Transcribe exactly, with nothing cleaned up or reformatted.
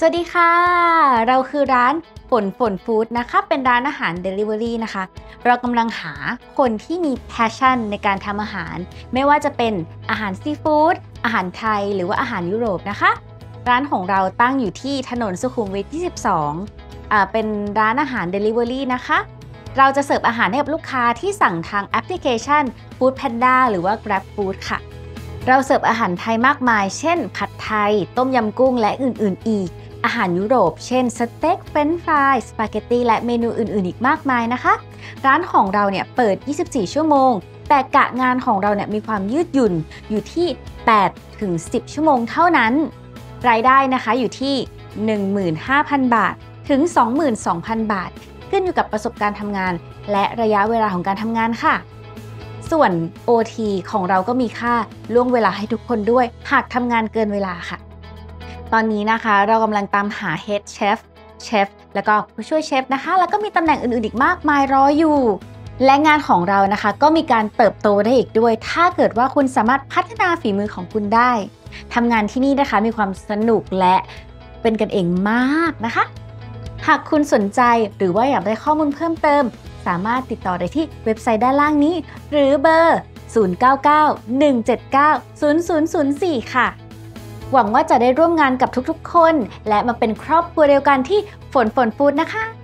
สวัสดีค่ะเราคือร้านฝนฝนฟู้ดนะคะเป็นร้านอาหาร Delivery นะคะเรากำลังหาคนที่มี passion ในการทำอาหารไม่ว่าจะเป็นอาหารซีฟู้ดอาหารไทยหรือว่าอาหารยุโรปนะคะร้านของเราตั้งอยู่ที่ถนนสุขุมวิทยี่สิบสองอ่าเป็นร้านอาหาร Delivery นะคะเราจะเสิร์ฟอาหารให้กับลูกค้าที่สั่งทางแอปพลิเคชัน Food Panda หรือว่า Grab Food ค่ะเราเสิร์ฟอาหารไทยมากมายเช่นผัดไทยต้มยำกุ้งและอื่นๆอีกอาหารยุโรปเช่นสเต็กเฟรนช์ฟรายสปาเกตตีและเมนูอื่นๆอีกมากมายนะคะร้านของเราเนี่ยเปิดยี่สิบสี่ชั่วโมงแต่กะงานของเราเนี่ยมีความยืดหยุ่นอยู่ที่แปดถึงสิบชั่วโมงเท่านั้นรายได้นะคะอยู่ที่ หนึ่งหมื่นห้าพัน บาทถึง สองหมื่นสองพัน บาทขึ้นอยู่กับประสบการณ์ทำงานและระยะเวลาของการทำงานค่ะส่วน โอ ที ของเราก็มีค่าล่วงเวลาให้ทุกคนด้วยหากทำงานเกินเวลาค่ะตอนนี้นะคะเรากำลังตามหา Head Chef เชฟแล้วก็ผู้ช่วยเชฟนะคะแล้วก็มีตำแหน่งอื่นๆอีกมากมายรออยู่และงานของเรานะคะก็มีการเติบโตได้อีกด้วยถ้าเกิดว่าคุณสามารถพัฒนาฝีมือของคุณได้ทำงานที่นี่นะคะมีความสนุกและเป็นกันเองมากนะคะหากคุณสนใจหรือว่าอยากได้ข้อมูลเพิ่มเติมสามารถติดต่อได้ที่เว็บไซต์ด้านล่างนี้หรือเบอร์ ศูนย์ เก้า เก้า หนึ่ง เจ็ด เก้า ศูนย์ ศูนย์ ศูนย์ สี่ ค่ะหวังว่าจะได้ร่วมงานกับทุกๆคนและมาเป็นครอบครัวเดียวกันที่ฝนฝนฟู้ดนะคะ